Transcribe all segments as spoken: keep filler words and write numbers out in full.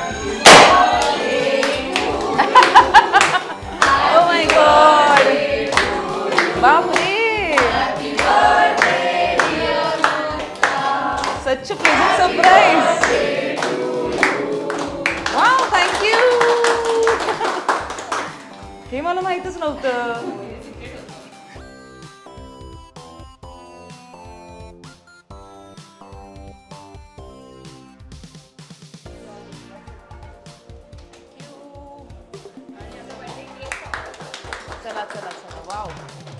Oh my God! बापरे! Such a pleasant surprise! Wow, thank you! हे मला माहितच नव्हतं. चला चला चला वाव.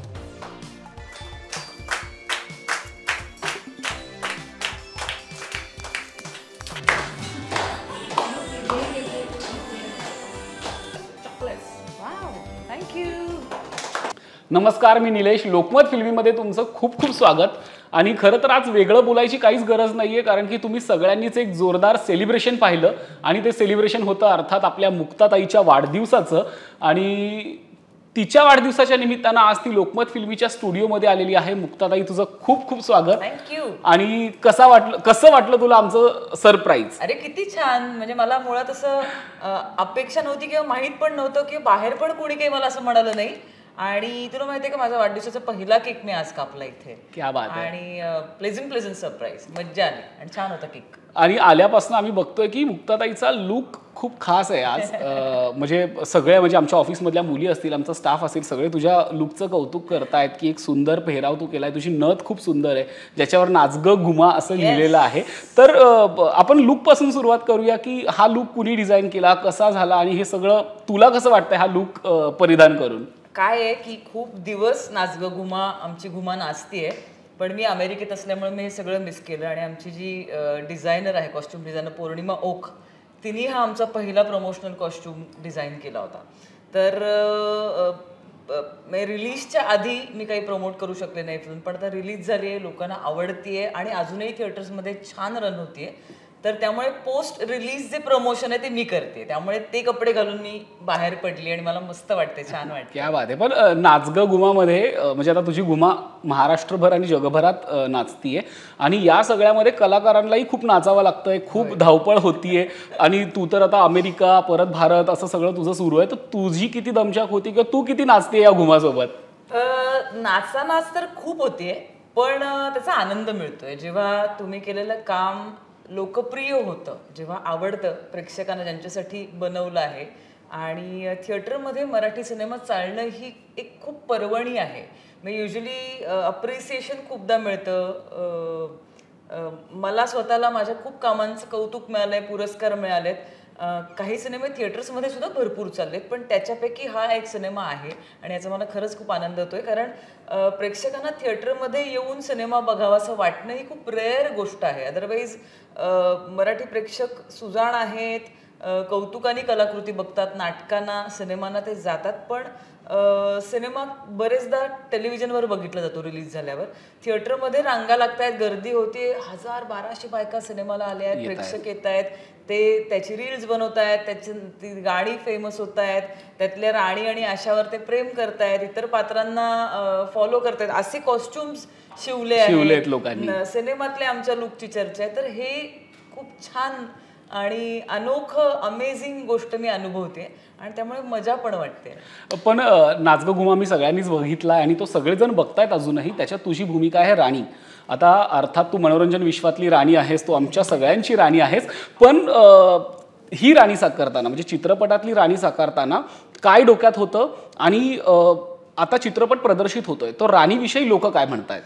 नमस्कार, मी निलेश. लोकमत फिल्मीमध्ये तुमचं खूप खूप स्वागत. आणि खरं तर आज वेगळं बोलायची काहीच गरज नाहीये, कारण की तुम्ही सगळ्यांनीच एक जोरदार सेलिब्रेशन पाहिलं आणि ते सेलिब्रेशन होतं अर्थात आपल्या मुक्ताताईच्या वाढदिवसाचं. आणि तिच्या वाढदिवसाच्या निमित्तानं आज ती लोकमत फिल्मीच्या स्टुडिओमध्ये आलेली आहे. मुक्ताताई, तुझं खूप खूप स्वागत. थँक्यू. आणि कसा वाटलं कसं वाटलं तुला आमचं सरप्राईज? अरे किती छान. म्हणजे मला मुळात असं अपेक्षा नव्हती किंवा माहित पण नव्हतं की बाहेर पण कोणी काही मला असं म्हणालं नाही. आणि तुला माहितीये का, माझा वाढदिवसाचा पहिला केक मी आज कापला इथे. क्या बात आहे. आणि प्लेझंट प्लेझंट सरप्राईज, मज्जा आली आणि छान होता केक. आणि आल्यापासून आम्ही बघतोय की मुक्ताताईचा लुक खूप खास आहे आज. म्हणजे सगळे, म्हणजे आमच्या ऑफिसमधल्या मुली असतील, आमचा स्टाफ असेल, सगळे तुझ्या लुकचं कौतुक करतायत की एक सुंदर पेहराव तू केलाय. तुझी नथ खूप सुंदर आहे, ज्याच्यावर नाचगं घुमा असं लिहिलेलं आहे. तर आपण लुक पासून सुरुवात करूया की हा लुक कुणी डिझाईन केला, कसा झाला आणि हे सगळं तुला कसं वाटतंय हा लुक परिधान करून? काय आहे की खूप दिवस नाचगं घुमा आमची घुमा नाचतीये, पण मी अमेरिकेत असल्यामुळे मी हे सगळं मिस केलं. आणि आमची जी डिझायनर आहे, कॉस्ट्युम डिझायनर पौर्णिमा ओक, तिने हा आमचा पहिला प्रमोशनल कॉस्ट्युम डिझाईन केला होता. तर रिलीजच्या आधी मी काही प्रमोट करू शकले नाही फिल्म, पण आता रिलीज झाली आहे, लोकांना आवडतीये आणि अजूनही थिएटर्समध्ये छान रन होतीये. तर त्यामुळे पोस्ट रिलीज जे प्रमोशन आहे ते मी करते, त्यामुळे ते कपडे घालून मी बाहेर पडली आणि मला मस्त वाटते, छान वाटते. क्या बात आहे. पण नाचगं घुमामध्ये म्हणजे आता तुझी घुमा महाराष्ट्रभर आणि जगभरात नाचतीये आणि या सगळ्यामध्ये कलाकारांनाही खूप नाचावं लागतंय, खूप धावपळ होतीये. आणि तू तर आता अमेरिका, परत भारत, असं सगळं तुझं सुरू आहे. तर तुझी किती दमछाक होती किंवा तू किती नाचते या घुमासोबत? नाचा नाच तर खूप होतीये, पण त्याचा आनंद मिळतोय जेव्हा तुम्ही केलेलं काम लोकप्रिय होतं, जेव्हा आवडतं प्रेक्षकांना, ज्यांच्यासाठी बनवलं आहे. आणि थिएटरमध्ये मराठी सिनेमा चालणं ही एक खूप पर्वणी आहे. मग युजली अप्रिसिएशन खूपदा मिळतं. मला स्वतःला माझ्या खूप कामांचं कौतुक मिळालंय, पुरस्कार मिळालेत. काही सिनेमे थिएटर्समध्ये सुद्धा भरपूर चाललेत, पण त्याच्यापैकी हा एक सिनेमा आहे आणि याचा मला खरंच खूप आनंद होतोय. कारण प्रेक्षकांना थिएटरमध्ये येऊन सिनेमा बघावा असं वाटणं ही खूप रेअर गोष्ट आहे. अदरवाईज मराठी प्रेक्षक सुजाण आहेत, कौतुकाने कलाकृती बघतात, नाटकांना, सिनेमांना ते जातात. पण सिनेमा बरेचदा टेलिव्हिजनवर बघितला जातो रिलीज झाल्यावर. थिएटरमध्ये रांगा लागतायत, गर्दी होते, हजार बाराशे बायका सिनेमाला आल्या आहेत, प्रेक्षक येत आहेत, ते त्याची रील्स बनवत आहेत, त्याची ती गाणी फेमस होत आहेत, त्यातल्या राणी आणि आशावर ते प्रेम करतायत, इतर पात्रांना फॉलो करतायत, असे कॉस्ट्युम्स शिवले आहेत लोकांनी. सिनेमातले आमच्या लुकची चर्चा आहे. तर हे खूप छान आणि अनोखं अमेझिंग गोष्ट मी अनुभवते आणि त्यामुळे मजा पण वाटते. पण नाचगं घुमा मी सगळ्यांनीच बघितला आणि तो सगळेजण बघतायत अजूनही. त्याच्यात तुझी भूमिका आहे राणी. आता अर्थात तू मनोरंजन विश्वातली राणी आहेस, तू आमच्या सगळ्यांची राणी आहेस. पण ही राणी साकारताना, म्हणजे चित्रपटातली राणी साकारताना काय डोक्यात होतं आणि आता चित्रपट प्रदर्शित होतोय, तो राणीविषयी लोक काय म्हणतायत?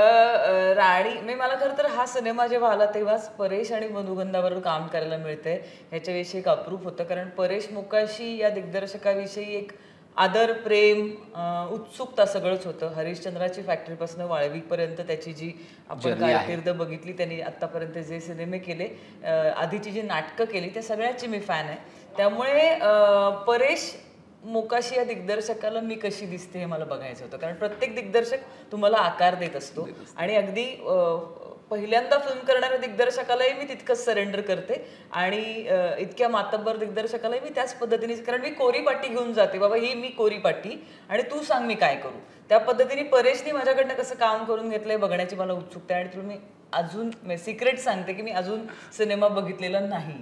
राणी मी मला खरं तर हा सिनेमा जेव्हा आला तेव्हाच परेश आणि मधुगंधाबरोबर काम करायला मिळतंय ह्याच्याविषयी एक अप्रूप होतं. कारण परेश मोकाशी या दिग्दर्शकाविषयी एक आदर, प्रेम, उत्सुकता सगळंच होतं. हरिश्चंद्राची फॅक्टरीपासून वाळवीपर्यंत त्याची जी आपण कारकीर्द बघितली, त्यांनी आत्तापर्यंत जे सिनेमे केले, आधीची जी नाटकं केली, त्या सगळ्याची मी फॅन आहे. त्यामुळे परेश मोकाशी या दिग्दर्शकाला मी कशी दिसते हे मला बघायचं होतं. कारण प्रत्येक दिग्दर्शक तुम्हाला आकार देत असतो आणि अगदी पहिल्यांदा फिल्म करणाऱ्या दिग्दर्शकालाही मी तितकंच सरेंडर करते आणि इतक्या मातब्बर दिग्दर्शकालाही मी त्याच पद्धतीने, कारण मी कोरी पाटी घेऊन जाते, बाबा ही मी कोरी पाटी आणि तू सांग मी काय करू. त्या पद्धतीने परेशनी माझ्याकडनं कसं काम करून घेतलंय बघण्याची मला उत्सुकता आहे. आणि तुला मी अजून सिक्रेट सांगते की मी अजून सिनेमा बघितलेला नाही.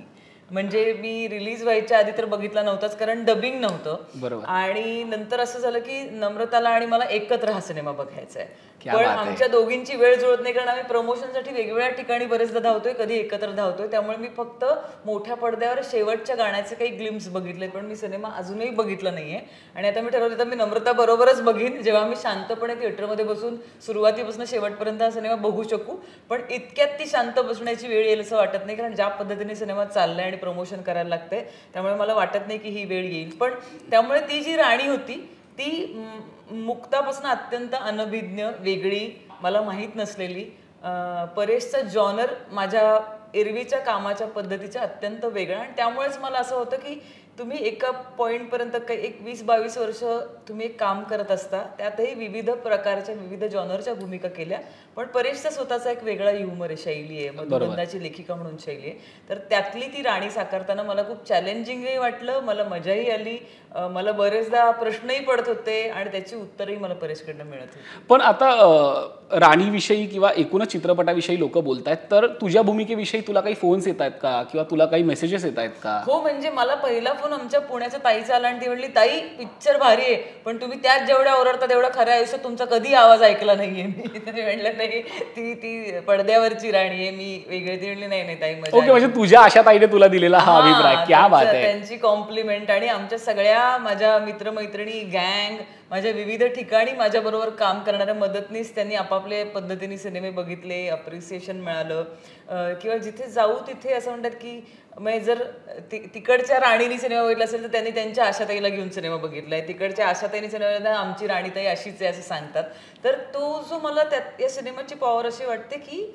म्हणजे मी रिलीज व्हायच्या आधी तर बघितला नव्हताच, कारण डबिंग नव्हतं. बरोबर. आणि नंतर असं झालं की नम्रताला आणि मला एकत्र हा सिनेमा बघायचा आहे. क्या पण बात आहे. आमच्या दोघींची वेळ जुळत नाही, कारण आम्ही प्रमोशनसाठी वेगवेगळ्या ठिकाणी बरेचदा धावतोय, कधी एकत्र धावतोय. त्यामुळे मी फक्त मोठ्या पडद्यावर शेवटच्या गाण्याचे काही ग्लिम्स बघितले, पण मी सिनेमा अजूनही बघितला नाहीये. आणि आता मी ठरवलं तर मी नम्रता बरोबरच बघीन, जेव्हा मी शांतपणे थिएटरमध्ये बसून सुरुवातीपासून शेवटपर्यंत हा सिनेमा बघू शकू. पण इतक्यात ती शांत बसण्याची वेळ येईल असं वाटत नाही, कारण ज्या पद्धतीने सिनेमा चाललाय आणि प्रमोशन करायला लागतंय त्यामुळे मला वाटत नाही की ही वेळ येईल. पण त्यामुळे ती जी राणी होती ती मुक्तापासून अत्यंत अनभिज्ञ, वेगळी, मला माहीत नसलेली. परेशचा जॉनर माझ्या एरवीच्या कामाच्या पद्धतीच्या अत्यंत वेगळा, आणि त्यामुळेच मला असं होतं की तुम्ही एका पॉईंटपर्यंत काही एक वीस बावीस वर्ष तुम्ही एक काम करत असता, त्यातही विविध प्रकारच्या विविध जॉनरच्या भूमिका केल्या, पण परेशचा स्वतःचा एक वेगळा ह्युमर आहे, शैली आहे, मधुबंदाची लेखिका म्हणून शैली आहे. तर त्यातली ती राणी साकारताना मला खूप चॅलेंजिंगही वाटलं, मला मजाही आली, मला बरेचदा प्रश्नही पडत होते आणि त्याची उत्तरही मला परेशकडनं मिळत होती. पण आता राणीविषयी किंवा एकूणच चित्रपटाविषयी लोक बोलतायत, तर तुझ्या भूमिकेविषयी तुला काही फोन्स येत आहेत का, किंवा तुला काही मेसेजेस येत आहेत का? हो, म्हणजे मला पहिला फोन आमच्या पुण्याच्या ताईचा आला आणि ती म्हणली, ताई पिक्चर भारी आहे, पण तुम्ही त्यात जेवढ्या ओरडता तेवढा खऱ्या आयुष्यात तुमचा कधी आवाज ऐकला नाहीये. मी तरी म्हणलं नाही, ती ती पडद्यावरची राणी आहे, मी वेगळी. ती म्हणली नाही नाही ताई मजा. ओके, म्हणजे तुझ्या आशा ताईने तुला दिलेला हा अभिप्राय, क्या बात आहे. त्यांची कॉम्प्लिमेंट आणि आमच्या सगळ्या माझ्या मित्रमैत्रिणी, गँग, माझ्या विविध ठिकाणी माझ्या बरोबर काम करणाऱ्या मदतनीस त्यांनी आपापल्या पद्धतीने सिनेमे बघितले, अप्रिसिएशन मिळालं. किंवा जिथे जाऊ तिथे असं म्हणतात की म्हणजे जर तिकडच्या राणीनी सिनेमा बघितला असेल तर त्यांनी त्यांच्या आशाताईला घेऊन सिनेमा बघितलाय, तिकडच्या आशाताईनी सिनेमा बघितला आमची राणीताई अशीच आहे असं सांगतात. तर तो जो मला त्यात या सिनेमाची पॉवर अशी वाटते की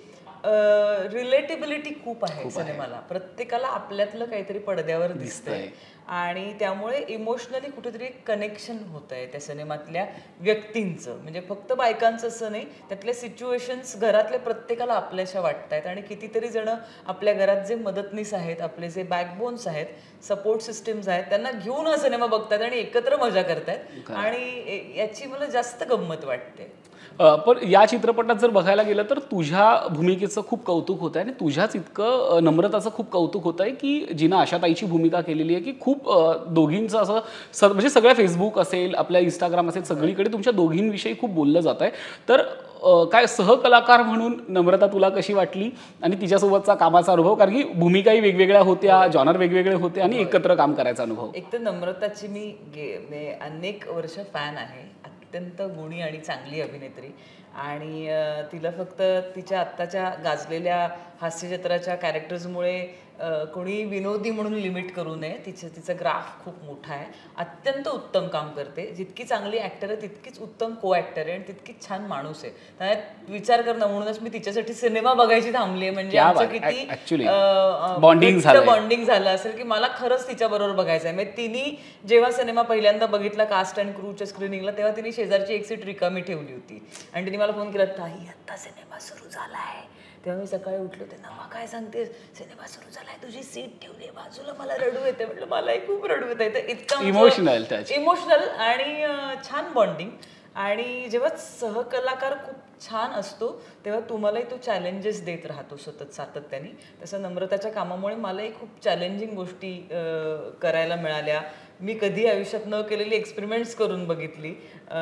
रिलेटेबिलिटी खूप आहे सिनेमाला. प्रत्येकाला आपल्यातलं काहीतरी पडद्यावर दिसतंय आणि त्यामुळे इमोशनली कुठेतरी कनेक्शन होत आहे त्या सिनेमातल्या व्यक्तींचं. म्हणजे फक्त बायकांचं असं नाही, त्यातले सिच्युएशन्स घरातल्या प्रत्येकाला आपल्याशा वाटत आहेत. आणि कितीतरी जण आपल्या घरात जे मदतनीस आहेत, आपले जे बॅकबोन्स आहेत, सपोर्ट सिस्टीम्स आहेत, त्यांना घेऊन हा सिनेमा बघतात आणि एकत्र मजा करतायत. आणि याची मला जास्त गंमत वाटते. पण या चित्रपटात जर बघायला गेलं तर तुझ्या भूमिकेचं खूप कौतुक होतं आहे, आणि तुझ्याच इतकं नम्रताचं खूप कौतुक होतं आहे की जिनं आशाताईची भूमिका केलेली आहे, की खूप दोघींचं असं स म्हणजे सगळ्या फेसबुक असेल, आपल्या इंस्टाग्राम असेल, सगळीकडे तुमच्या दोघींविषयी खूप बोललं जात आहे. तर काय सहकलाकार म्हणून नम्रता तुला कशी वाटली आणि तिच्यासोबतचा कामाचा अनुभव? कारण की भूमिकाही वेगवेगळ्या होत्या, जॉनर वेगवेगळे होते, आणि एकत्र काम करायचा अनुभव. एक तर नम्रताची मी अनेक वर्ष फॅन आहे, अत्यंत गुणी आणि चांगली अभिनेत्री. आणि तिला फक्त तिच्या आत्ताच्या गाजलेल्या हास्यचित्राच्या कॅरेक्टर्समुळे कोणी विनोदी म्हणून लिमिट करू नये. तिचं तिचं ग्राफ खूप मोठा आहे, अत्यंत उत्तम काम करते. जितकी चांगली ॲक्टर आहे तितकीच उत्तम को ॲक्टर आहे आणि तितकीच छान माणूस आहे. त्यामुळे विचार करणं, म्हणूनच मी तिच्यासाठी सिनेमा बघायची थांबली आहे. म्हणजे आमचं किती बॉन्डिंग झालं बॉन्डिंग झालं असेल की मला खरंच तिच्याबरोबर बघायचं आहे. म्हणजे तिने जेव्हा सिनेमा पहिल्यांदा बघितला कास्ट अँड क्रूच्या स्क्रीनिंगला, तेव्हा तिने शेजारची एक सीट रिकामी ठेवली होती आणि तिने मला फोन केला, ताई आत्ता सिनेमा सुरू झाला आहे. तेव्हा मी सकाळी उठलो, ते ना काय सांगते, सिनेमा सुरू झालाय, तुझी सीट ठेवली बाजूला, मला रडू येते. म्हटलं मलाही खूप रडू येत आहे. इतकं इमोशनल इमोशनल आणि छान बॉन्डिंग. आणि जेव्हा सहकलाकार खूप छान असतो तेव्हा तुम्हालाही तो चॅलेंजेस देत राहतो सतत सातत्याने. तसं नम्रताच्या कामामुळे मलाही खूप चॅलेंजिंग गोष्टी करायला मिळाल्या. मी कधी आयुष्यात न केलेली एक्सपेरिमेंट्स करून बघितली.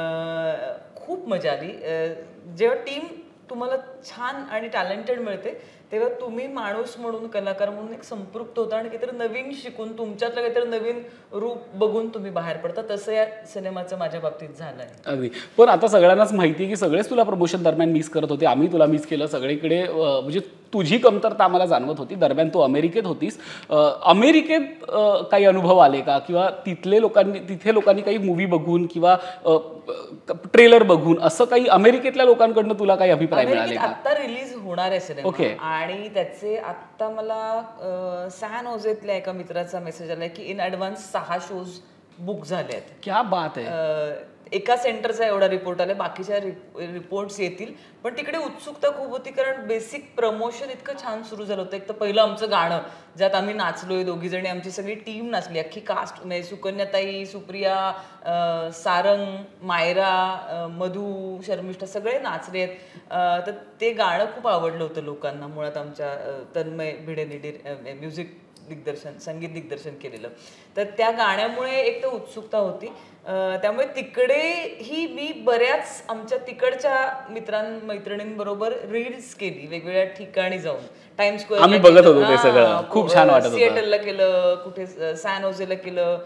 खूप मजा आली. जेव्हा टीम तुम्हाला छान आणि टॅलेंटेड मिळते तेव्हा तुम्ही माणूस म्हणून, कलाकार म्हणून एक संपृक्त होता आणि काहीतरी नवीन शिकून, तुमच्यातलं काहीतरी नवीन रूप बघून तुम्ही बाहेर पडता. तसं या सिनेमाचं माझ्या बाबतीत झालं आहे. अगदी. पण आता सगळ्यांनाच माहिती आहे की सगळेच तुला प्रमोशन दरम्यान मिस करत होते, आम्ही तुला मिस केलं. सगळीकडे म्हणजे तुझी कमतरता आम्हाला जाणवत होती. दरम्यान तू अमेरिकेत होतीस. अमेरिकेत काही अनुभव आले का, किंवा तिथले लोकांनी तिथे लोकांनी काही मूवी बघून किंवा ट्रेलर बघून असं काही अमेरिकेतल्या लोकांकडनं तुला काही अभिप्राय मिळाले का? आता रिलीज होणार आहे सिनेमा. ओके. आणि त्याचे आत्ता मला सॅन होजेतल्या एका मित्राचा मेसेज आलाय की इन ॲडव्हान्स सहा शोज बुक झाले आहेत. क्या बात आहे. एका सेंटरचा एवढा रिपोर्ट आला, बाकीच्या रिपोर्ट्स येतील. पण तिकडे उत्सुकता खूप होती कारण बेसिक प्रमोशन इतकं छान सुरू झालं होतं. एक तर पहिलं आमचं गाणं ज्यात आम्ही नाचलोय दोघी जणी, आमची सगळी टीम नाचली, अख्खी कास्ट, म्हणजे सुकन्याताई, सुप्रिया, सारंग, मायरा, मधू, शर्मिष्ठा सगळे नाचले आहेत. तर ते गाणं खूप आवडलं होतं लोकांना. मुळात आमच्या तन्मय भिडेने म्युझिक दिग्दर्शन संगीत दिग्दर्शन केलेलं. तर त्या गाण्यामुळे एक तर उत्सुकता होती. त्यामुळे तिकडेही मी बऱ्याच आमच्या तिकडच्या मित्रां मैत्रिणींबरोबर रील्स केली वेगवेगळ्या ठिकाणी जाऊन. टाइम्स स्क्वेअर आम्ही बघत होतो ते सगळं, खूप छान वाटत होतं. सिएटलला केलं, कुठे सॅन होजेला केलं,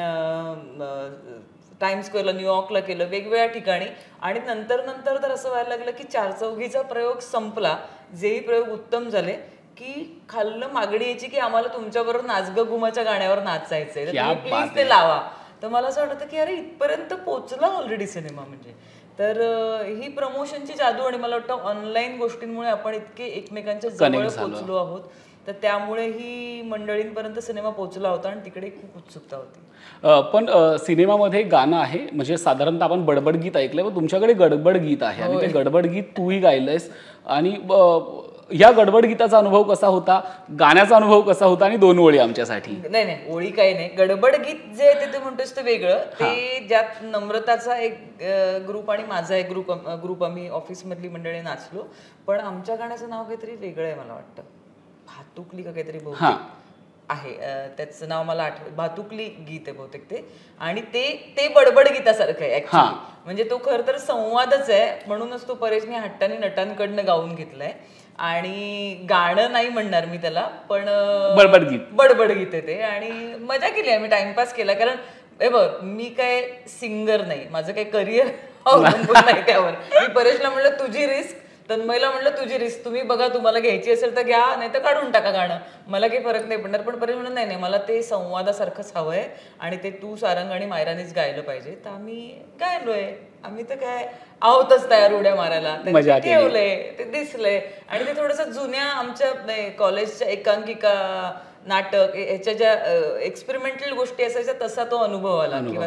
टाइम्स स्क्वेअरला, न्यूयॉर्कला केलं, वेगवेगळ्या ठिकाणी. आणि नंतर नंतर तर असं व्हायला लागलं की चार चौघीचा प्रयोग संपला, जेही प्रयोग उत्तम झाले की खाल्लं मागणी यायची की आम्हाला तुमच्याबरोबर नाचगं घुमाच्या गाण्यावर नाचायचंय, प्लीज ते लावा. तर मला असं वाटतं की अरे इथपर्यंत पोचला ऑलरेडी सिनेमा. म्हणजे तर ही प्रमोशनची जादू आणि मला वाटतं ऑनलाईन गोष्टींमुळे आपण इतके एकमेकांच्या जवळ पोचलो आहोत, तर त्यामुळे ही मंडळींपर्यंत सिनेमा पोहोचला होता आणि तिकडे खूप उत्सुकता होती. पण सिनेमामध्ये गाणं आहे, म्हणजे साधारणतः आपण बडबड गीत ऐकलंय, पण तुमच्याकडे गडबड गीत आहे आणि ते गडबड गीत तूही गायलंयस. आणि या गडबड गीताचा अनुभव कसा होता, गाण्याचा अनुभव कसा होता, आणि दोन ओळी आमच्यासाठी? नाही नाही ओळी काही नाही, गडबड गीत जे आहे ते म्हणतोस ते वेगळं. ते ज्यात नम्रताचा एक ग्रुप आणि माझा एक ग्रुप ग्रुप आम्ही ऑफिसमधली मंडळी नाचलो. पण आमच्या गाण्याचं नाव काहीतरी वेगळं आहे, मला वाटतं भातुकली का काहीतरी बहुतेक आहे, त्याचं नाव मला आठवत. भातुकली गीत आहे बहुतेक ते. आणि ते ते बडबड गीतासारखं आहे ऍक्च्युअली. म्हणजे तो खरं तर संवादच आहे, म्हणूनच तो परेशने हट्टाने नटांकडनं गाऊन घेतलाय. आणि गाणं नाही म्हणणार मी त्याला, पण बडबड गीत बडबड गीत आहे ते. आणि मजा केली आम्ही, टाइमपास केला. कारण हे बघ, मी काय सिंगर नाही, माझं काही करिअर अवलंबून नाही त्यावर. मी परेशला म्हणलं तुझी रिस्क, तन्मयला म्हणलं तुझी रिस्क, तुम्ही बघा, तुम्हाला घ्यायची असेल तर घ्या, नाही तर काढून टाका गाणं, मला काही फरक नाही पडणार. पण परेश म्हणून नाही नाही मला ते संवादासारखंच हवंय आणि ते तू, सारंग आणि मायरानीच गायलं पाहिजे. तर आम्ही गायलोय. आम्ही तर काय आहोतच तयार उड्या मारायला. ठेवलंय, ते दिसलंय. आणि ते थोडंसं जुन्या आमच्या कॉलेजच्या एकांकिका, नाटक, ह्याच्या ज्या एक्सपेरिमेंटल गोष्टी असायच्या तसा तो अनुभव आला. किंवा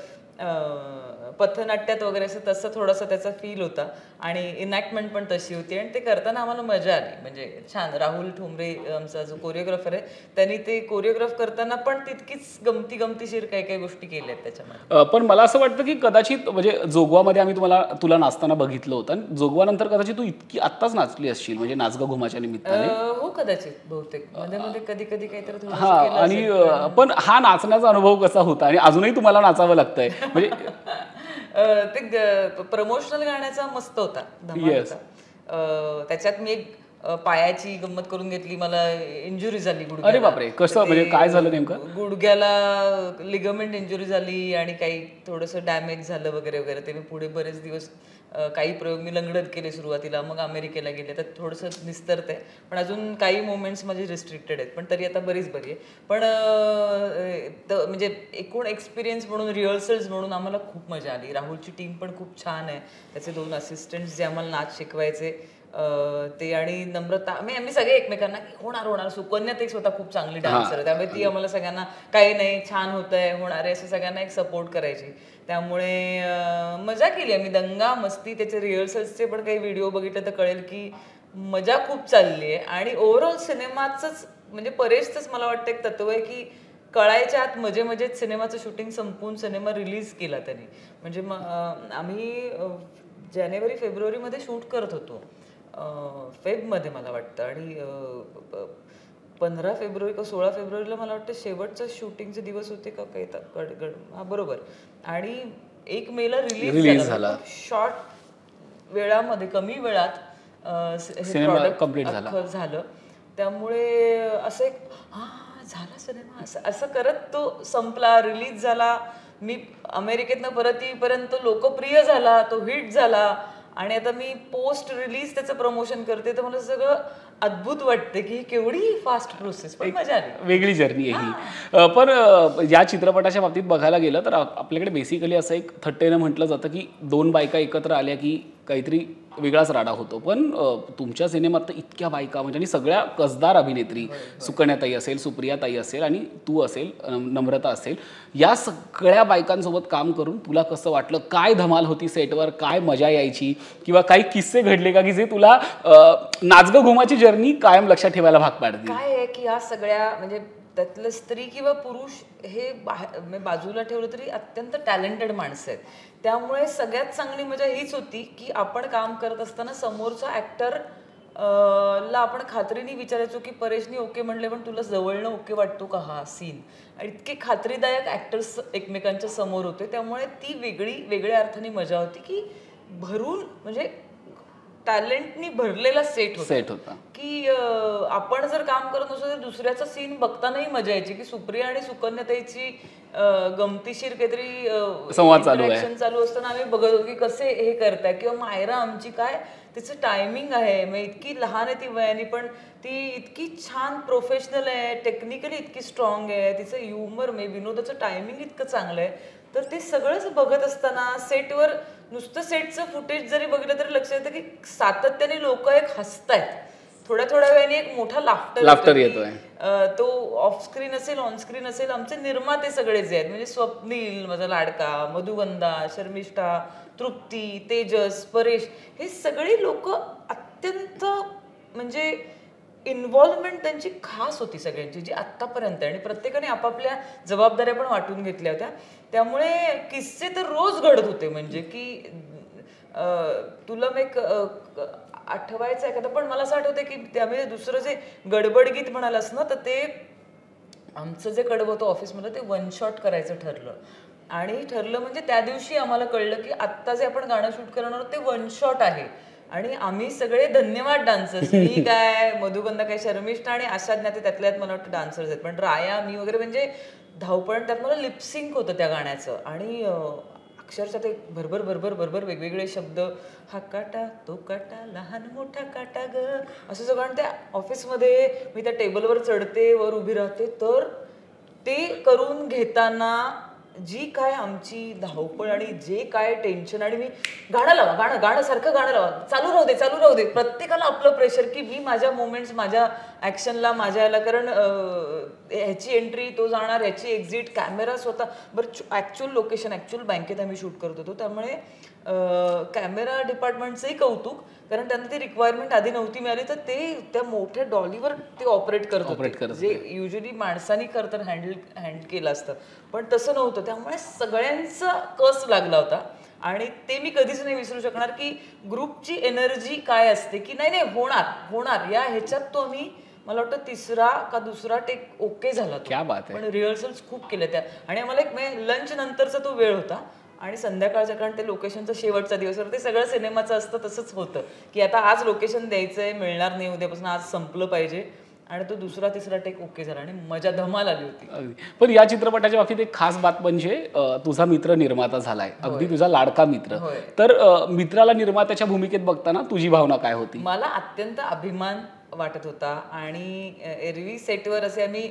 असं पथनाट्यात वगैरे असं तसं थोडासा त्याचा फील होता. आणि इनॅक्टमेंट पण तशी होती. आणि ते करताना आम्हाला मजा आली. म्हणजे छान. राहुल ठोंबरे आमचा जो कोरिओग्राफर आहे, त्यांनी ते कोरिओग्राफ करताना पण तितकीच गमती गमतीशीर काही काही गोष्टी केल्या आहेत त्याच्यामध्ये. पण मला असं वाटतं की कदाचित म्हणजे जोगवामध्ये आम्ही तुम्हाला तुला नाचताना बघितलं होतं, आणि जोगवानंतर कदाचित तू इतकी आत्ताच नाचली असशील, म्हणजे नाचगं घुमाच्या निमित्ताने. हो कदाचित, बहुतेक मध्ये मध्ये कधी कधी काहीतरी. हा. आणि पण हा नाचण्याचा अनुभव कसा होता, आणि अजूनही तुम्हाला नाचावं लागतंय म्हणजे? ते प्रमोशनल गाण्याचा मस्त होता, धमाल होता. त्याच्यात मी एक पायाची गंमत करून घेतली, मला इंजुरी झाली गुडघ्याला. अरे बापरे, कसं, म्हणजे काय झालं नेमकं? गुडघ्याला लिगामेंट इंजुरी झाली आणि काही थोडंसं डॅमेज झालं वगैरे वगैरे. ते मी पुढे बरेच दिवस काही प्रयोग मी लंगडत केले सुरुवातीला, मग अमेरिकेला गेले, तर थोडंसं निस्तरते. पण अजून काही मोमेंट्स माझे रिस्ट्रिक्टेड आहेत, पण तरी आता बरीच बरी आहे. पण म्हणजे एकूण एक्सपिरियन्स म्हणून, रिहर्सल्स म्हणून आम्हाला खूप मजा आली. राहुलची टीम पण खूप छान आहे, त्याचे दोन असिस्टंट्स जे आम्हाला नाच शिकवायचे ते, आणि नम्रता, आम्ही आम्ही सगळे एकमेकांना होणार होणार. सुकन्या ते स्वतः खूप चांगली डान्सर, त्यामुळे ती आम्हाला सगळ्यांना काही नाही, छान होतंय, होणार आहे, असं सगळ्यांना एक सपोर्ट करायची. त्यामुळे मजा केली आम्ही, दंगा मस्ती. त्याचे रिहर्सल्सचे पण काही व्हिडिओ बघितले तर कळेल की मजा खूप चालली आहे. आणि ओव्हरऑल सिनेमाचंच म्हणजे परेशचंच मला वाटतं एक तत्व आहे की कळायच्या आत मजे मजेत सिनेमाचं शूटिंग संपवून सिनेमा रिलीज केला त्यांनी. म्हणजे आम्ही जानेवारी फेब्रुवारीमध्ये शूट करत होतो, फेबमध्ये मला वाटतं. आणि पंधरा फेब्रुवारी का सोळा फेब्रुवारीला मला वाटतं शेवटचं शूटिंगचे दिवस होते का काही, गड हा बरोबर. आणि एक मेला रिलीज झाला, शॉर्ट वेळामध्ये, कमी वेळात कम्प्लीट झालं. त्यामुळे असं एक हा झाला सिनेमा, असं असं करत तो संपला, रिलीज झाला. मी अमेरिकेतनं परत येईपर्यंत लोकप्रिय झाला, तो हिट झाला. आणि आता मी पोस्ट रिलीज त्याचं प्रमोशन करते, तर मला सगळं अद्भुत वाटते की केवढी फास्ट प्रोसेस. पण मजा आली, वेगळी जर्नी आहे ही. पण या चित्रपटाच्या बाबतीत बघायला गेलं तर आपल्याकडे बेसिकली असं एक थट्टेनं म्हटलं जातं की दोन बायका एकत्र आल्या की काहीतरी वेगळाच राडा होतो. पण तुमच्या सिनेमात तर इतक्या बायका, म्हणजे आणि सगळ्या कसदार अभिनेत्री, सुकन्याताई असेल, सुप्रियाताई असेल, आणि तू असेल, नम्रता असेल, या सगळ्या बायकांसोबत काम करून तुला कसं वाटलं? काय धमाल होती सेटवर? काय मजा यायची? किंवा काही किस्से घडले का की जे तुला नाचगं घुमाची जर्नी कायम लक्षात ठेवायला भाग पाडते? काय आहे की या सगळ्या म्हणजे त्यातलं स्त्री किंवा पुरुष हे बाजूला ठेवलं तरी अत्यंत टॅलेंटेड माणसं आहेत. त्यामुळे सगळ्यात चांगली मजा हीच होती की आपण काम करत असताना समोरचा ॲक्टर ला आपण खात्रीने विचारायचो की परेशनी ओके म्हणले पण तुला जवळनं ओके वाटतो का हा सीन, आणि इतके खात्रीदायक ऍक्टर्स एकमेकांच्या समोर होते, त्यामुळे ती वेगळी वेगळ्या अर्थाने मजा होती की भरून म्हणजे टॅलेंटनी भरलेला सेट होता सेट होता की आपण जर काम करत नसतो तर दुसऱ्याचा सीन बघतानाही मजा यायची की सुप्रिया आणि सुकन्याताईची गमतीशीर काहीतरी संवाद चालू आहे चालू असताना आम्ही बघत होतो की कसे हे करताय, किंवा मायरा आमची काय तिचं टायमिंग आहे, मग इतकी लहान आहे ती वयाने पण ती इतकी छान प्रोफेशनल आहे, टेक्निकली इतकी स्ट्रॉंग आहे, तिचं ह्युमर म्हणजे विनोदाचं टायमिंग इतकं चांगलं आहे. तर ते सगळंच बघत असताना सेटवर नुसतं सेटचं फुटेज जरी बघितलं तरी लक्षात येतं की सातत्याने लोक एक हसतायत, थोड्या थोड्या वेळाने एक मोठा लाफ्टर लाफ्टर येतोय, तो ऑफ स्क्रीन असेल ऑन स्क्रीन असेल. आमचे निर्माते सगळेच आहेत म्हणजे स्वप्नील माझा लाडका, मधुगंधा, शर्मिष्ठा, तृप्ती, तेजस, परेश, हे सगळे लोक अत्यंत म्हणजे इन्व्हॉल्वमेंट त्यांची खास होती सगळ्यांची जी आत्तापर्यंत, आणि प्रत्येकाने आपापल्या जबाबदाऱ्या पण वाटून घेतल्या होत्या, त्यामुळे किस्से तर रोज घडत होते. म्हणजे की तुला मी एक आठवायचं एखादं, पण मला असं आठवतं की त्यामुळे दुसरं जे गडबड गीत म्हणालास ना, तर ते आमचं जे कडवं होतं ऑफिसमध्ये ते वन शॉट करायचं ठरलं, आणि ठरलं म्हणजे त्या दिवशी आम्हाला कळलं की आत्ता जे आपण गाणं शूट करणार आहोत ते वन शॉट आहे, आणि आम्ही सगळे धन्यवाद डान्सर्स, मी काय मधुगंधा काय शर्मिष्ठा आणि आशा ज्ञाते त्यातल्यात मला वाटतं डान्सर्स आहेत, पण राया मी वगैरे म्हणजे धावपळ, त्यात मला लिपसिंक होतं त्या गाण्याचं, आणि अक्षरशः ते भरभर भरभर भरभर वेगवेगळे शब्द, हा काटा तो काटा लहान मोठा काटा ग, असं सगळं त्या ऑफिसमध्ये मी त्या टेबलवर चढते वर उभी राहते, तर ते करून घेताना जी काय आमची धावपळ आणि जे काय टेन्शन, आणि मी गाणं लावा गाणं गाणं सारखं गाणं लावा चालू राहू दे चालू राहू दे, प्रत्येकाला आपलं प्रेशर की मी माझ्या मोमेंट्स माझ्या ॲक्शनला माझ्या याला, कारण ह्याची एंट्री तो जाणार, ह्याची एक्झिट, कॅमेरा स्वतः बरं ॲक्च्युअल लोकेशन ॲक्च्युअल बँकेत आम्ही शूट करत होतो, त्यामुळे कॅमेरा डिपार्टमेंटचंही कौतुक, कारण त्यांना ती रिक्वायरमेंट आधी नव्हती मिळाली, तर ते त्या मोठ्या डॉलीवर ते ऑपरेट करत होते, जे युजली माणसानी करतात हँडल हँड केलं असतं, पण तसं नव्हतं, त्यामुळे सगळ्यांचा कस लागला होता. आणि ते मी कधीच नाही विसरू शकणार की ग्रुपची एनर्जी काय असते की नाही नाही होणार होणार या ह्याच्यात तो आम्ही, मला वाटतं तिसरा का दुसरा टेक ओके झाला तो, पण रिहर्सल्स खूप केल्या त्या, आणि आम्हाला एक लंच नंतरचा तो वेळ होता आणि संध्याकाळच्या, कारण ते लोकेशनचा शेवटचा दिवस होता, ते सगळं सिनेमाचं असतं तसंच होतं की आता आज लोकेशन द्यायचंय, मिळणार नाही उद्यापासून, आज संपलं पाहिजे, आणि तो दुसरा तिसरा टेक ओके झाला आणि मजा धमाल आली होती. पण या चित्रपटाच्या बाबतीत एक खास बात म्हणजे तुझा मित्र निर्माता झालाय, अगदी तुझा लाडका मित्र, तर मित्राला निर्मात्याच्या भूमिकेत बघताना तुझी भावना काय होती? मला अत्यंत अभिमान वाटत होता, आणि एरवी सेटवर असे आम्ही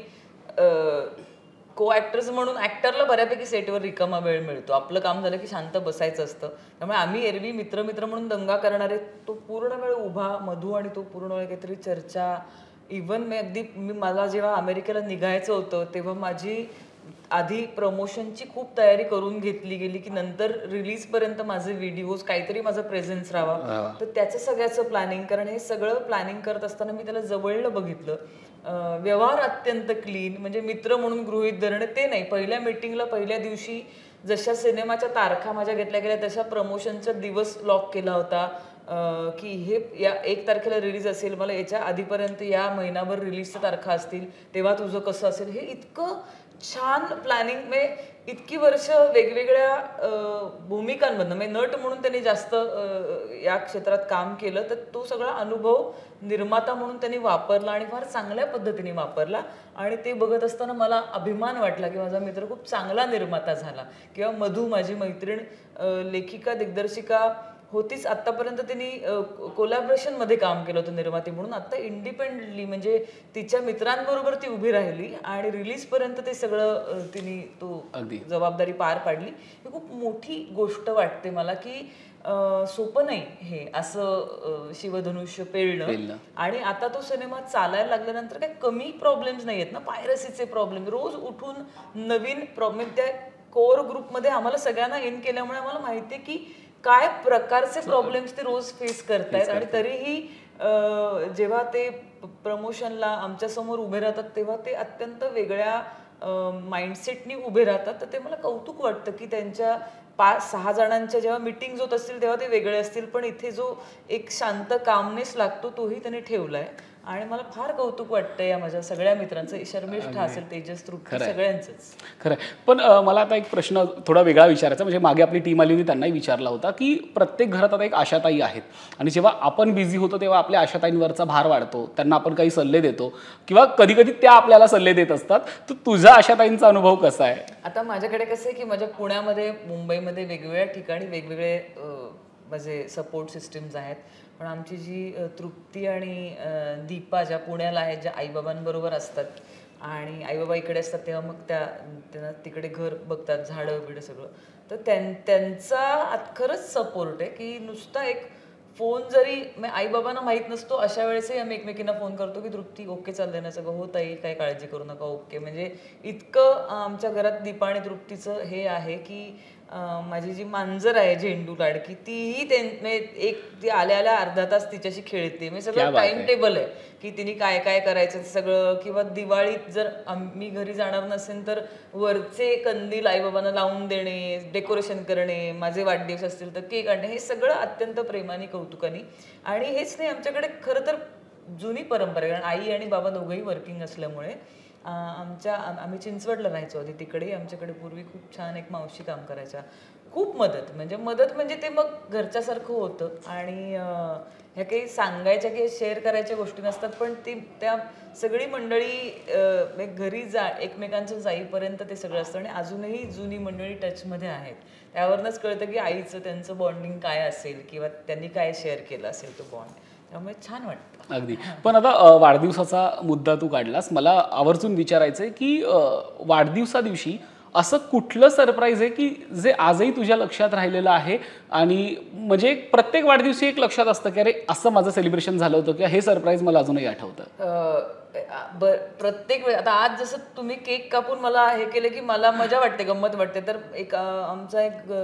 को ऍक्टर्स म्हणून ऍक्टरला बऱ्यापैकी सेटवर रिकामा वेळ मिळतो, आपलं काम झालं की शांत बसायचं असतं, त्यामुळे आम्ही एरवी मित्र मित्र म्हणून दंगा करणारे, तो पूर्ण वेळ उभा मधू आणि तो पूर्ण वेळ काहीतरी चर्चा. इव्हन मी अगदी मी मला जेव्हा अमेरिकेला निघायचं होतं तेव्हा माझी आधी प्रमोशनची खूप तयारी करून घेतली गेली की नंतर रिलीज पर्यंत माझे व्हिडिओज काहीतरी माझा प्रेझेन्स राहावा, तर त्याचं सगळ्याचं प्लॅनिंग, कारण हे सगळं प्लॅनिंग करत असताना मी त्याला जवळनं बघितलं. व्यवहार अत्यंत क्लीन, म्हणजे मित्र म्हणून गृहीत धरणे ते नाही, पहिल्या मीटिंगला पहिल्या दिवशी जशा सिनेमाच्या तारखा माझ्या घेतल्या गेल्या तशा प्रमोशनचा दिवस लॉक केला होता की हे या एक तारखेला रिलीज असेल, मला याच्या आधीपर्यंत या महिनाभर रिलीजच्या तारखा असतील, तेव्हा तुझं कसं असेल, हे इतकं छान प्लॅनिंग, म्हणजे इतकी वर्ष वेगवेगळ्या भूमिकांमधनं, म्हणजे नट म्हणून त्यांनी जास्त या क्षेत्रात काम केलं, तर तो सगळा अनुभव निर्माता म्हणून त्यांनी वापरला आणि फार चांगल्या पद्धतीने वापरला, आणि ते बघत असताना मला अभिमान वाटला की माझा मित्र खूप चांगला निर्माता झाला. किंवा मधू माझी मैत्रीण लेखिका दिग्दर्शिका होतीच, आतापर्यंत तिने कोलॅबरेशनमध्ये काम केलं होतं निर्माती म्हणून, आता इंडिपेंडेंटली म्हणजे तिच्या मित्रांबरोबर ती उभी राहिली आणि रिलीजपर्यंत ते सगळं तिने तो जबाबदारी पार पाडली. ही खूप मोठी गोष्ट वाटते मला की सोपं नाही हे असं शिवधनुष्य पेळणं, आणि आता तो सिनेमा चालायला लागल्यानंतर काही कमी प्रॉब्लेम्स नाही आहेत ना, पायरसीचे प्रॉब्लेम, रोज उठून नवीन प्रॉब्लेम, त्या कोर ग्रुपमध्ये आम्हाला सगळ्यांना इन केल्यामुळे आम्हाला माहिती आहे की काय प्रकारचे प्रॉब्लेम्स ते रोज फेस करतायत, आणि तरीही जेव्हा ते प्रमोशनला आमच्या समोर उभे राहतात तेव्हा ते अत्यंत वेगळ्या माइंडसेटनी उभे राहतात, तर ते मला कौतुक वाटतं की त्यांच्या पाच सहा जणांच्या जेव्हा मिटिंग होत असतील तेव्हा ते वेगळे असतील, पण इथे जो एक शांत कामनेस लागतो तोही त्यांनी ठेवलाय. आणि मला फार कौतुक वाटतं या माझ्या सगळ्या मित्रांचं, शर्मिष्ठा असेल, तेजस, तृप्ती, सगळ्यांचंच. खरं. पण मला आता एक प्रश्न थोडा वेगळा विचारायचा, म्हणजे मागे आपली टीम आली होती त्यांनाही विचारला होता की प्रत्येक घरात आता एक आशाताई आहेत आणि जेव्हा आपण बिझी होतो तेव्हा आपल्या आशाताईंवरचा भार वाढतो, त्यांना आपण काही सल्ले देतो किंवा कधी कधी त्या आपल्याला सल्ले देत असतात. तर तुझा आशाताईंचा अनुभव कसा आहे? आता माझ्याकडे कसं आहे की माझ्या पुण्यामध्ये, मुंबईमध्ये वेगवेगळ्या ठिकाणी वेगवेगळे माझे सपोर्ट सिस्टीम्स आहेत. पण आमची जी तृप्ती आणि दीपा ज्या पुण्याला आहेत, ज्या आईबाबांबरोबर असतात आणि आईबाबा इकडे असतात तेव्हा मग त्या त्यांना तिकडे घर बघतात, झाडं बिडं सगळं, तर त्यां त्यांचा खरंच सपोर्ट आहे की नुसता एक फोन जरी आईबाबांना माहीत नसतो अशा वेळेसही आम्ही एकमेकींना फोन करतो की तृप्ती ओके चाललंय ना सगळं, हो ताई काही काळजी करू नका, ओके. म्हणजे इतकं आमच्या घरात दीपा आणि तृप्तीचं हे आहे की माझी जी मांजर आहे झेंडू लाडकी, तीही एक ती आल्या आल्या अर्धा तास तिच्याशी खेळते. म्हणजे सगळं टाइम टेबल आहे की तिने काय काय करायचं सगळं. किंवा दिवाळीत जर आम्ही घरी जाणार नसेल तर वरचे कंदील आईबाबांना लावून देणे, डेकोरेशन करणे, माझे वाढदिवस असतील तर केक आणणे, हे सगळं अत्यंत प्रेमाने, कौतुकाने. आणि हेच नाही, आमच्याकडे खरं तर जुनी परंपरा आहे, कारण आई आणि बाबा दोघंही वर्किंग असल्यामुळे आमच्या आम्ही चिंचवडला राहायचो आधी, तिकडे आमच्याकडे पूर्वी खूप छान एक मावशी काम करायच्या, खूप मदत, म्हणजे मदत म्हणजे ते मग घरच्यासारखं होतं. आणि ह्या काही सांगायच्या की शेअर करायच्या गोष्टी नसतात, पण ती त्या सगळी मंडळी घरी जा एकमेकांचं जाईपर्यंत ते सगळं असतं. आणि अजूनही जुनी मंडळी टचमध्ये आहेत, त्यावरनंच कळतं की आईचं त्यांचं बॉन्डिंग काय असेल किंवा त्यांनी काय शेअर केलं असेल तो बॉन्ड, त्यामुळे छान वाटतं. अगदी. पण आता वाढदिवसाचा मुद्दा तू काढलास, मला आवर्जून विचारायचं आहे की वाढदिवसा दिवशी असं कुठलं सरप्राईज आहे की जे आजही तुझ्या लक्षात राहिलेलं आहे? आणि म्हणजे प्रत्येक वाढदिवशी एक लक्षात असतं की अरे असं माझं सेलिब्रेशन झालं होतं किंवा हे सरप्राईज मला अजूनही आठवतं. प्रत्येक वेळ आता आज जसं तुम्ही केक कापून मला हे केलं की मला मजा वाटते, गंमत वाटते. तर एक आमचा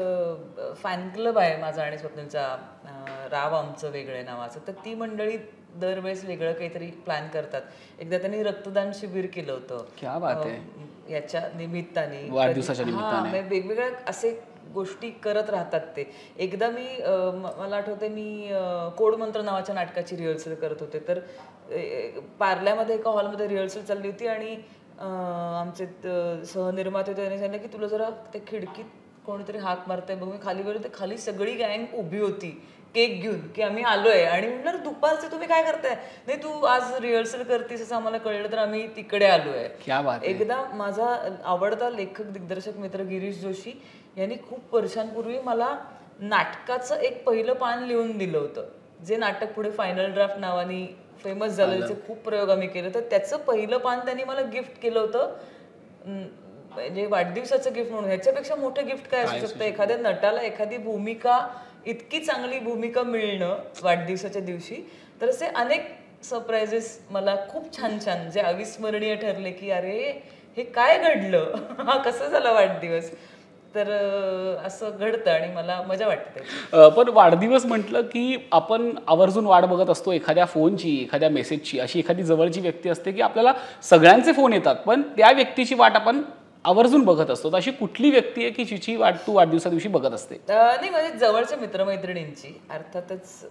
एक फॅन क्लब आहे माझा आणि स्वप्नीलचा, राव आमचं वेगळं नावाचं, तर ती मंडळी दरवेळेस वेगळं काहीतरी प्लॅन करतात. एकदा त्यांनी रक्तदान शिबिर केलं होतं, क्या बात आहे, याच्या निमित्ताने, वाढदिवसाच्या निमित्ताने. वेगवेगळ्या असे गोष्टी करत राहतात ते. एकदा मी मला आठवते मी कोडमंत्र नावाच्या नाटकाची रिहर्सल करत होते, तर पार्ल्यामध्ये एका हॉलमध्ये रिहर्सल चालली होती आणि आमचे सहनिर्माते होते, त्यांनी सांगितलं की तुला जरा त्या खिडकीत कोणीतरी हाक मारतंय बघ. मी खाली गेलो, तर खाली सगळी गँग उभी होती केक घेऊन की आम्ही आलोय. आणि म्हटलं दुपारचे तुम्ही काय करताय? नाही तू आज रिहर्सल करतेस असं आम्हाला कळलं, तर आम्ही तिकडे आलोय. एकदा माझा आवडता लेखक दिग्दर्शक मित्र गिरीश जोशी यांनी खूप वर्षांपूर्वी मला नाटकाचं एक पहिलं पान लिहून दिलं होतं, जे नाटक पुढे फायनल ड्राफ्ट नावाने फेमस झालं, त्याचे खूप प्रयोग आम्ही केले. तर त्याचं पहिलं पान त्यांनी मला गिफ्ट केलं होतं, म्हणजे वाढदिवसाचं गिफ्ट म्हणून. ह्याच्यापेक्षा मोठं गिफ्ट काय असू शकतं? एखाद्या नटाला एखादी भूमिका, इतकी चांगली भूमिका मिळणं वाढदिवसाच्या दिवशी. तर असे अनेक सरप्राइजेस मला खूप छान छान जे अविस्मरणीय ठरले की अरे हे काय घडलं, हा कसं झाला वाढदिवस. तर असं घडतं आणि मला मजा वाटते. पण वाढदिवस म्हटलं की आपण आवर्जून वाट बघत असतो एखाद्या फोनची, एखाद्या मेसेजची. अशी एखादी जवळची व्यक्ती असते की आपल्याला सगळ्यांचे फोन येतात, पण त्या व्यक्तीची वाट आपण आवर्जून बघत असतो. तर अशी कुठली व्यक्ती आहे की जिची वाट तू वाढदिवसा दिवशी बघत असते? नाही, म्हणजे जवळच्या मित्रमैत्रिणींची. अर्थातच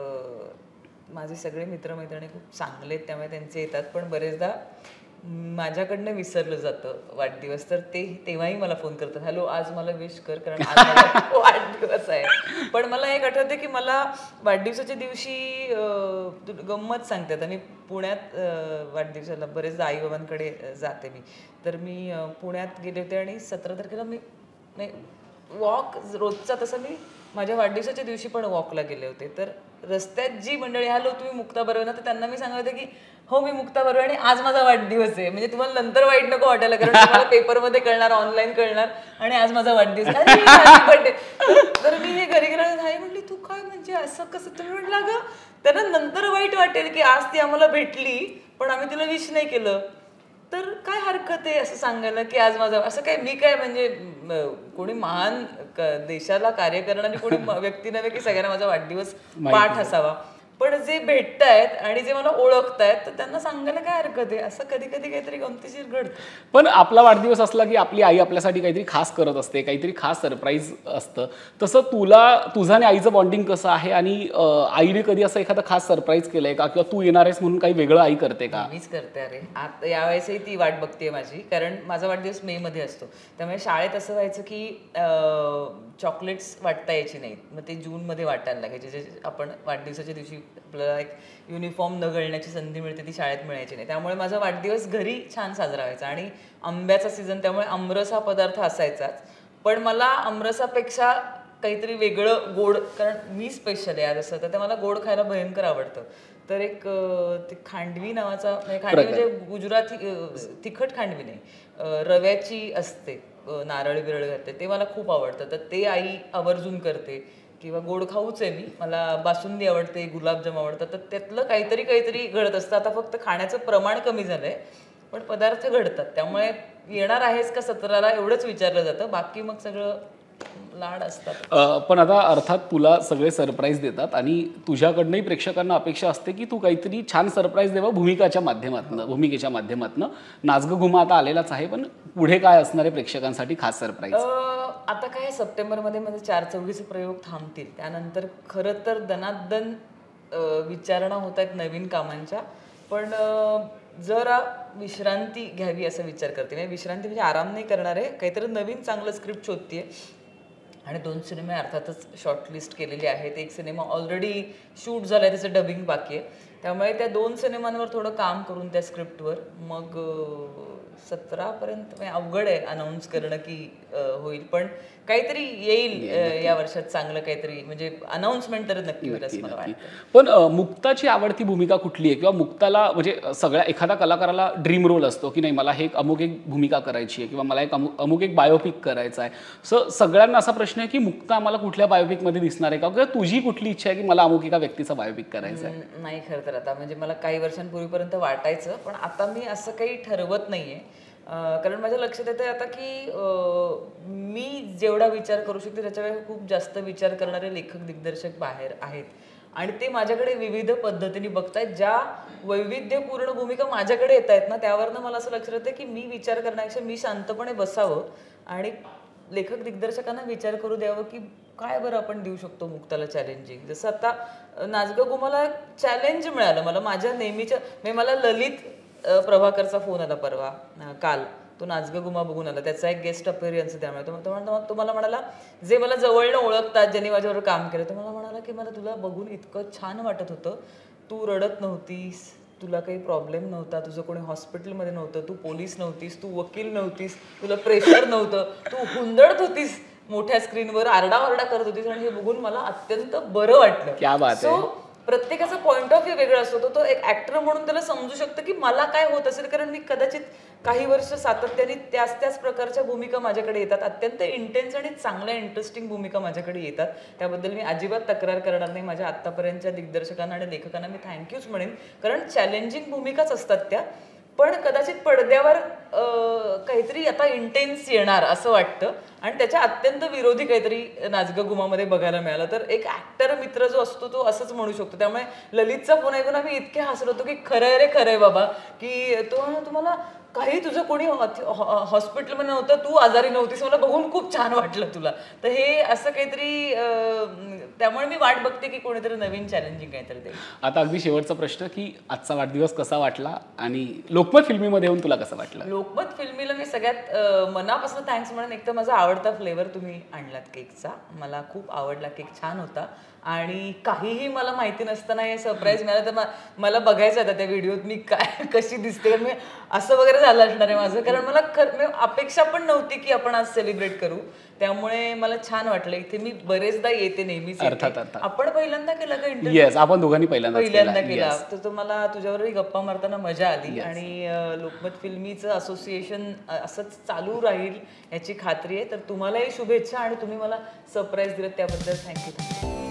माझे सगळे मित्रमैत्रिणी खूप चांगले आहेत, त्यामुळे त्यांचे येतात. पण बरेचदा माझ्याकडनं विसरलं जातं वाढदिवस, तर ते तेव्हाही मला फोन करतात, हॅलो आज मला विश कर, कारण आज मला वाढदिवस आहे. पण मला एक आठवते की मला वाढदिवसाच्या दिवशी गंमत सांगतात. आणि पुण्यात वाढदिवसाला बरेचदा आई बाबांकडे जाते मी, तर मी पुण्यात गेले होते आणि सतरा तारखेला मी वॉक रोजचा तसा मी माझ्या वाढदिवसाच्या दिवशी पण वॉकला गेले होते. तर रस्त्यात जी मंडळी, हॅलो तुम्ही मुक्ता बर्वे ना, तर त्यांना मी सांगत होते की हो मी मुक्ता बर्वे आणि आज माझा वाढदिवस आहे. म्हणजे तुम्हाला नंतर वाईट नको वाटायला, कारण तुम्हाला पेपरमध्ये कळणार, ऑनलाईन कळणार, आणि आज माझा वाढदिवस. तर मी हे घरी गेला, नाही म्हटली तू काय म्हणजे असं कसं? तुम्ही म्हटलं ग त्यांना नंतर वाईट वाटेल की आज ती आम्हाला भेटली पण आम्ही तिला विश नाही केलं, तर काय हरकत आहे असं सांगायला की आज माझा. असं काय मी काय म्हणजे कोणी महान देशाला कार्य करणारी कोणी व्यक्ती नव्हे की सगळ्यांना माझा वाढदिवस पाठ असावा. पण जे भेटतायत आणि जे मला ओळखतायत तर त्यांना सांगायला काय हरकत आहे. असं कधी कधी काहीतरी गमतीशीर घडतं. पण आपला वाढदिवस असला की आपली आई आपल्यासाठी काहीतरी खास करत असते, काहीतरी खास सरप्राईज असतं. तसं तुला तुझं आणि आईचं बॉन्डिंग कसं आहे आणि आईने कधी असं एखादं खास सरप्राईज केलंय का, किंवा तू येणार आहेस म्हणून काही वेगळं आई करते का? मीच करते. अरे आता यावेळेसही ती वाट बघते माझी, कारण माझा वाढदिवस मे मध्ये असतो. त्यामुळे शाळेत असं व्हायचं की चॉकलेट्स वाटता यायची नाहीत, मग ते जूनमध्ये वाटायला लागायचे. जे आपण वाढदिवसाच्या दिवशी आपल्याला एक युनिफॉर्म न घालण्याची संधी मिळते ती शाळेत मिळायची नाही. त्यामुळे माझा वाढदिवस घरी छान साजरा व्हायचा. आणि आंब्याचा सीझन त्यामुळे आमरस हा पदार्थ असायचाच. पण मला आमरसापेक्षा काहीतरी वेगळं गोड, कारण मी स्पेशल आहे आज असं, तर ते मला गोड खायला भयंकर आवडतं. तर एक ते खांडवी नावाचा, म्हणजे खांडवी म्हणजे गुजराती तिखट खांडवी नाही, रव्याची असते, नारळ बिरळ घालते, ते मला खूप आवडतं. तर ते आई आवर्जून करते. किंवा गोड खाऊच आहे मी, मला बासुंदी आवडते, गुलाबजाम आवडतात. तर त्यातलं काहीतरी काहीतरी घडत असतं. आता फक्त खाण्याचं प्रमाण कमी झालंय, पण पदार्थ घडतात. त्यामुळे येणार आहेस का सतराला एवढंच विचारलं जातं, बाकी मग सगळं लाड असतात. पण आता अर्थात तुला सगळे सरप्राईज देतात आणि तुझ्याकडनंही प्रेक्षकांना अपेक्षा असते की तू काहीतरी छान सरप्राईज देवा भूमिकाच्या माध्यमातून भूमिकेच्या माध्यमातून. नाच गं घुमा आता आलेलाच आहे, पण पुढे काय असणार आहे प्रेक्षकांसाठी खास सरप्राईज? आता काय सप्टेंबरमध्ये माझे चार चौघीचे प्रयोग थांबतील. त्यानंतर खरं तर दनादन विचारणा होत आहेत नवीन कामांच्या. पण जरा विश्रांती घ्यावी असा विचार करते. म्हणजे विश्रांती म्हणजे आराम नाही करणार आहे, काहीतरी नवीन चांगलं स्क्रिप्ट शोधते. आणि दोन सिनेमे अर्थातच शॉर्टलिस्ट केलेले आहेत. एक सिनेमा ऑलरेडी शूट झाला आहे, त्याचं डबिंग बाकी आहे. त्यामुळे त्या दोन सिनेमांवर थोडं काम करून त्या स्क्रिप्टवर मग सतरापर्यंत म्हणजे अवघड आहे अनाऊन्स करणं की होईल, पण काहीतरी येईल या वर्षात चांगलं काहीतरी, म्हणजे अनाऊन्समेंट तर नक्की होईल असं मला वाटतं. पण मुक्ताची आवडती भूमिका कुठली आहे, किंवा मुक्ताला म्हणजे सगळ्या एखाद्या कलाकाराला ड्रीम रोल असतो की नाही मला हे अमुक एक भूमिका करायची आहे, किंवा मला एक अमुक अमुक एक बायोपिक करायचा आहे. सो सगळ्यांना असा प्रश्न आहे की मुक्ता आम्हाला कुठल्या बायोपिकमध्ये दिसणार आहे का, किंवा तुझी कुठली इच्छा आहे की मला अमुक एका व्यक्तीचा बायोपिक करायचा आहे? नाही, खरं तर आता म्हणजे मला काही वर्षांपूर्वीपर्यंत वाटायचं, पण आता मी असं काही ठरवत नाहीये. कारण माझ्या लक्षात येतं आता की मी जेवढा विचार करू शकते त्याच्यापेक्षा खूप जास्त विचार करणारे लेखक दिग्दर्शक बाहेर आहेत. आणि ते माझ्याकडे विविध पद्धतीने बघतायत. ज्या वैविध्यपूर्ण भूमिका माझ्याकडे येत आहेत ना, त्यावरनं मला असं लक्षात येतं की मी विचार करण्यापेक्षा मी शांतपणे बसावं आणि लेखक दिग्दर्शकांना विचार करू द्यावं की काय बरं आपण देऊ शकतो मुक्ताला चॅलेंजिंग. जसं आता नाच गं घुमाला चॅलेंज मिळालं मला माझ्या नेहमीच्या, म्हणजे मला ललित प्रभाकरचा फोन आला परवा काल, तो नाच गं घुमा बघून आला, त्याचा एक गेस्ट अपीअरन्स. त्यामुळे तो तो मला म्हणाला, जे मला जवळनं ओळखतात, ज्यांनी माझ्यावर काम केलं, तो मला म्हणाला की मला तुला बघून इतकं छान वाटत होतं, तू रडत नव्हतीस, तुला काही प्रॉब्लेम नव्हता, तुझं कोणी हॉस्पिटलमध्ये नव्हतं, तू पोलीस नव्हतीस, तू वकील नव्हतीस, तुला प्रेशर नव्हतं, तू हुंदडत होतीस मोठ्या स्क्रीनवर, आरडाओरडा करत होतीस, आणि हे बघून मला अत्यंत बरं वाटलं. क्या बात आहे. सो प्रत्येकाचा पॉईंट ऑफ व्ह्यू वेगळा असतो. तो एक ऍक्टर म्हणून त्याला समजू शकतं की मला काय होत असेल, कारण मी कदाचित काही वर्ष सातत्याने त्याच त्याच प्रकारच्या भूमिका माझ्याकडे येतात, अत्यंत इंटेन्स आणि चांगल्या इंटरेस्टिंग भूमिका माझ्याकडे येतात. त्याबद्दल मी अजिबात तक्रार करणार नाही. माझ्या आत्तापर्यंतच्या दिग्दर्शकांना आणि लेखकांना मी थँक्यूच म्हणेन, कारण चॅलेंजिंग भूमिकाच असतात त्या. पण कदाचित पडद्यावर काहीतरी आता इंटेन्स येणार असं वाटतं, आणि त्याच्या अत्यंत विरोधी काहीतरी नाच गं घुमामध्ये बघायला मिळालं. तर एक ऍक्टर मित्र जो असतो तो असंच म्हणू शकतो. त्यामुळे ललितचा फोन ऐकून आम्ही इतके हसलो होतो की खरंय रे खरंय बाबा, की तो तुम्हाला काही तुझं कोणी हॉस्पिटलमध्ये नव्हतं, तू आजारी नव्हतीस, मला बघून खूप छान वाटलं तुला. तर हे असं काहीतरी, त्यामुळे मी वाट बघते की कोणीतरी नवीन चॅलेंजिंग काहीतरी देईल. आता अगदी शेवटचा प्रश्न की आजचा वाढदिवस कसा वाटला आणि लोकमत फिल्मीमध्ये येऊन तुला कसं वाटलं? लोकमत फिल्मीला मी सगळ्यात मनापासून थँक्स म्हणून, एक तर माझा आवडता फ्लेवर तुम्ही आणलात केकचा, मला खूप आवडला, केक छान होता. आणि काहीही मला माहिती नसताना हे सरप्राईज मिळालं, तर मला बघायचं आता त्या व्हिडिओत मी काय कशी दिसते, कारण मी असं वगैरे झालं असणार आहे माझं, कारण मला खरं अपेक्षा पण नव्हती की आपण आज सेलिब्रेट करू. त्यामुळे मला छान वाटलं. इथे मी बरेचदा येते नेहमीच. आपण पहिल्यांदा केला का इंटरव्ह्यू? येस, आपण दोघांनी पहिल्यांदा पहिल्यांदा केला. तर तो मला तुझ्यावरही गप्पा मारताना मजा आली. आणि लोकमत फिल्मीचं असोसिएशन असंच चालू राहील याची खात्री आहे. तर तुम्हालाही शुभेच्छा, आणि तुम्ही मला सरप्राईज दिलं त्याबद्दल थँक्यू.